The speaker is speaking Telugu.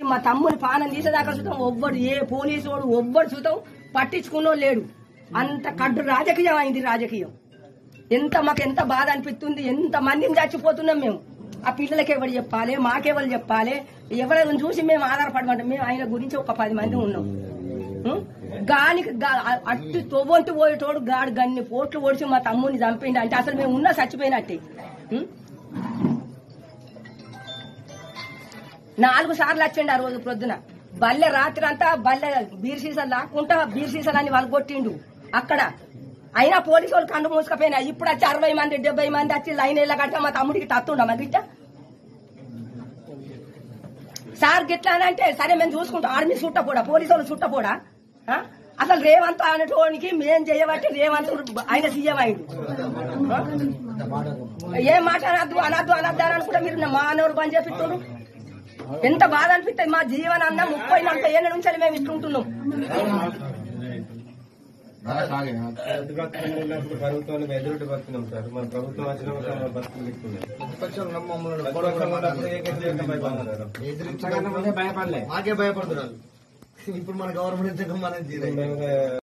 మా తమ్ముని పానం తీసేదాకా చూద్దాం ఒవ్వడు ఏ పోలీసు వాడు ఒవ్వడు చూద్దాం పట్టించుకున్నో లేడు. అంత కడ్డు రాజకీయం అయింది. రాజకీయం మాకు ఎంత బాధ అనిపిస్తుంది. ఎంత మందిని చచ్చిపోతున్నాం మేము. ఆ పిల్లలకి ఎవరు చెప్పాలి, మాకెవరు చెప్పాలి, ఎవరైనా చూసి మేము ఆధారపడమంటాం. మేము ఆయన గురించి ఒక 10 మంది ఉన్నాం. గానికి అట్టు తొవ్వంతు పోయేటోడు గాడు గన్ని పోట్లు ఓడిచి మా తమ్ముని చంపిండి అంటే అసలు మేము ఉన్నా చచ్చిపోయినట్టే. 4 సార్లు వచ్చిండు ఆ రోజు ప్రొద్దున. బల్లె రాత్రి అంతా బల్లె బీర్ సీసాలు లాక్కుంటా బీర్ సీసాలని వాళ్ళు కొట్టిండు అక్కడ. అయినా పోలీసు వాళ్ళు కన్ను మూసుకపోయినా. ఇప్పుడు వచ్చి 60 మంది 70 మంది వచ్చి లైన్ ఇలా కట్ట మా తమ్ముడికి తత్తుండ మా గిట్ట సార్ గిట్లా అని అంటే సరే మేము చూసుకుంటాం. ఆర్మీ చుట్టపోడా, పోలీసు వాళ్ళు చుట్టపోడా. అసలు రేవంత్ అనేటోనికి మేం చేయబట్టి రేవంత్ ఆయన సీఎం అయిండు. ఏం మాట అనద్దు అనద్దు అనద్దు అని కూడా మీరు మా అనవరు బంద్ చేపిస్తున్నారు. ఎంత బాధ అనిపిస్తుంది. మా జీవనాన్న 30-40 ఏళ్ళ నుంచి మేము ఇస్తుంటున్నాం. ప్రభుత్వం ఎదురుటి బతున్నాం సార్. మన ప్రభుత్వం వచ్చిన భయపడలే, మాకే భయపడుతున్నారు. ఇప్పుడు మన గవర్నమెంట్ మనం